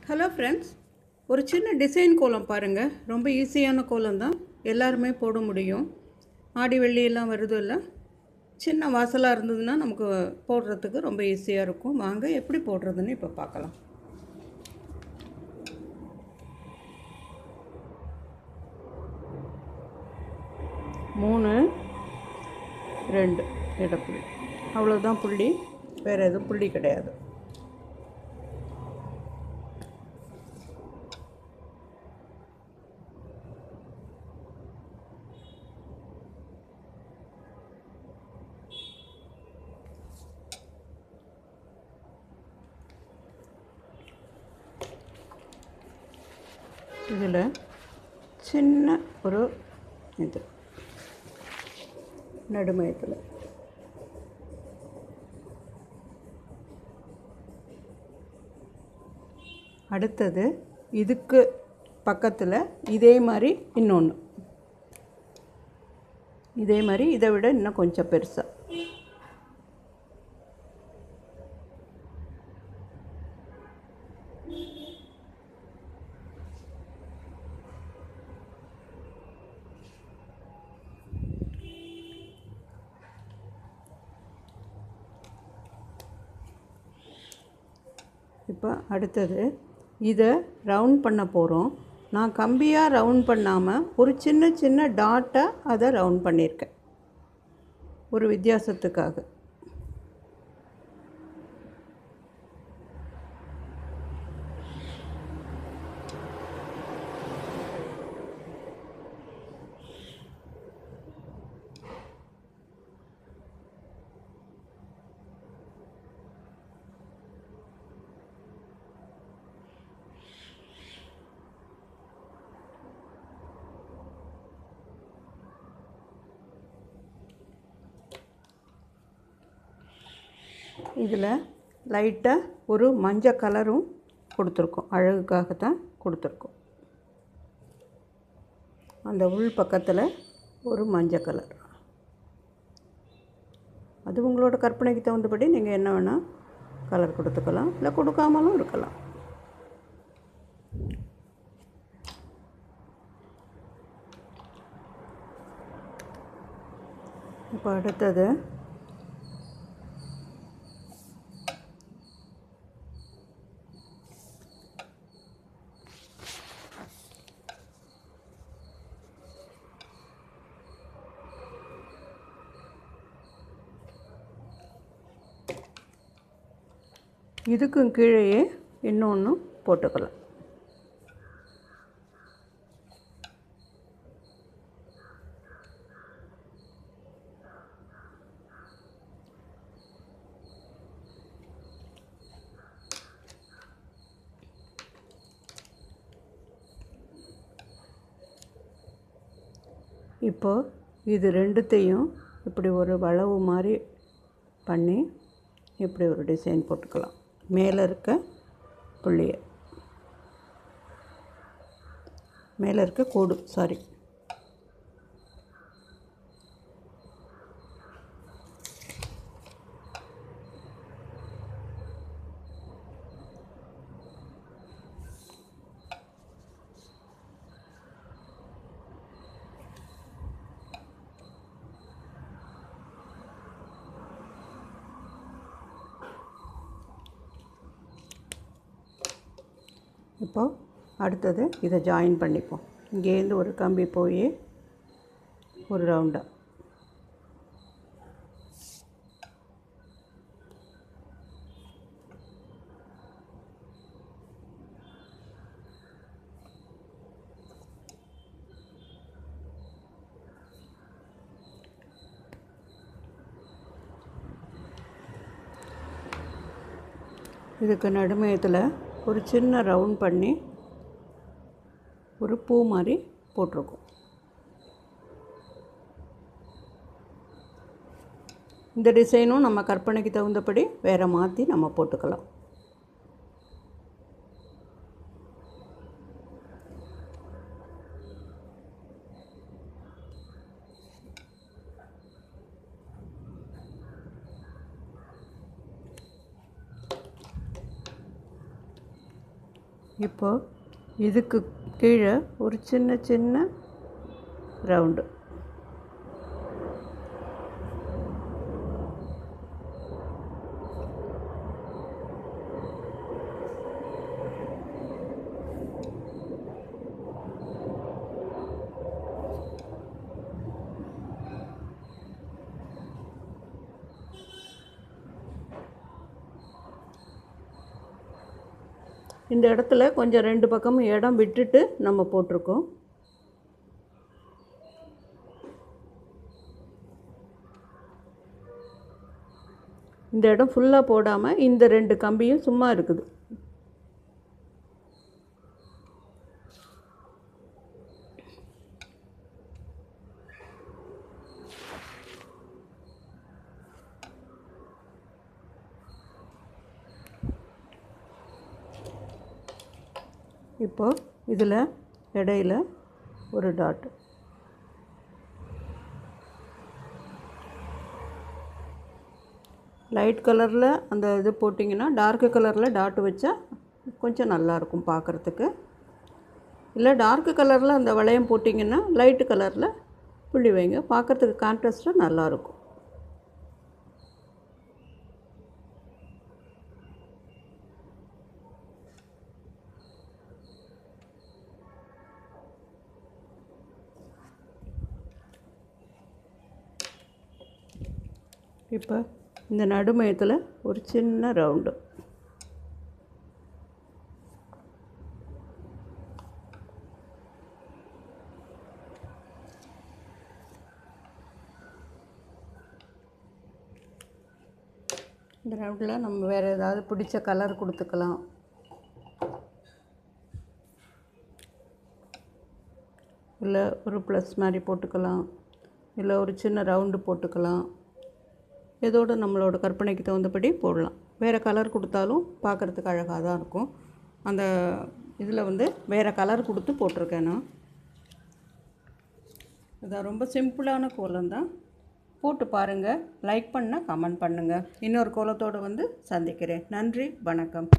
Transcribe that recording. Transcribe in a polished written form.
Hello friends, ஒரு சின்ன design கோலம் பாருங்கள். ரொம்ப ஈஸியான கோலம் தான், எல்லாருமே போட முடியும். ஆடி வெள்ளியெல்லாம் வருது இல்லை, சின்ன வாசலாக இருந்ததுன்னா நமக்கு போடுறதுக்கு ரொம்ப ஈஸியாக இருக்கும். வாங்க எப்படி போடுறதுன்னு இப்போ பார்க்கலாம். மூணு ரெண்டு இடப்புள்ளி, அவ்வளோதான் புள்ளி, வேறு எதுவும் புள்ளி கிடையாது. இதில் சின்ன ஒரு இது நடுமயத்தில் அடுத்தது இதுக்கு பக்கத்தில் இதே மாதிரி இன்னொன்று, இதே மாதிரி இதை விட இன்னும் கொஞ்சம் பெருசாக. இப்போ அடுத்தது இதை ரவுண்ட் பண்ண போகிறோம். நான் கம்பியாக ரவுண்ட் பண்ணாமல் ஒரு சின்ன சின்ன டாட்டை அதை ரவுண்ட் பண்ணியிருக்கேன், ஒரு வித்தியாசத்துக்காக. இதில் லைட்டாக ஒரு மஞ்சள் கலரும் கொடுத்துருக்கோம், அழகுக்காக தான் கொடுத்துருக்கோம். அந்த உள் பக்கத்தில் ஒரு மஞ்சள் கலர், அது உங்களோட கற்பனைக்கு தகுந்தபடி நீங்கள் என்ன வேணால் கலர் கொடுத்துக்கலாம், இல்லை கொடுக்காமலும் இருக்கலாம். இப்போ அடுத்தது இதுக்கும் கீழேயே இன்னொன்று போட்டுக்கலாம். இப்போ இது ரெண்டுத்தையும் இப்படி ஒரு வளைவு மாதிரி பண்ணி இப்படி ஒரு டிசைன் போட்டுக்கலாம். மேலே இருக்க புள்ளியை, மேலே இருக்க கோடு, சாரி. இப்போது அடுத்தது இதை ஜாயின் பண்ணிப்போம். இங்கேருந்து ஒரு கம்பி போய் ஒரு ரவுண்டாக, இதுக்கு நடுமையத்தில் ஒரு சின்ன ரவுண்ட் பண்ணி ஒரு பூ மாதிரி போட்டிருக்கோம். இந்த டிசைனும் நம்ம கற்பனைக்கு தகுந்தபடி வேறு மாற்றி நம்ம போட்டுக்கலாம். இப்போது இதுக்கு கீழே ஒரு சின்ன சின்ன ரவுண்டு. இந்த இடத்துல கொஞ்சம் 2 பக்கமும் இடம் விட்டுட்டு நம்ம போட்டிருக்கோம். இந்த இடம் ஃபுல்லாக போடாமல் இந்த 2 கம்பியும் சும்மா இருக்குது. இப்போது இதில் இடையில ஒரு டாட். லைட் கலரில் அந்த இது போட்டிங்கன்னா டார்க் கலரில் டாட் வச்சா கொஞ்சம் நல்லாயிருக்கும் பார்க்குறதுக்கு. இல்லை டார்க் கலரில் அந்த வளையம் போட்டிங்கன்னா லைட்டு கலரில் புள்ளி வைங்க, பார்க்குறதுக்கு கான்ட்ராஸ்ட்டாக நல்லாயிருக்கும். இப்போ இந்த நடுமையத்தில் ஒரு சின்ன ரவுண்டு. இந்த ரவுண்டில் நம்ம வேறு ஏதாவது பிடிச்ச கலர் கொடுத்துக்கலாம். இல்லை ஒரு ப்ளஸ் மாதிரி போட்டுக்கலாம், இல்லை ஒரு சின்ன ரவுண்டு போட்டுக்கலாம். இதோடு நம்மளோட கற்பனைக்கு தகுந்தபடி போடலாம். வேறு கலர் கொடுத்தாலும் பார்க்குறதுக்கு அழகாக தான் இருக்கும். அந்த இதில் வேறு கலர் கொடுத்து போட்டிருக்கேன் நான். இதான் ரொம்ப சிம்பிளான கோலம் தான். போட்டு பாருங்கள். லைக் பண்ணால் கமெண்ட் பண்ணுங்கள். இன்னொரு கோலத்தோடு சந்திக்கிறேன். நன்றி, வணக்கம்.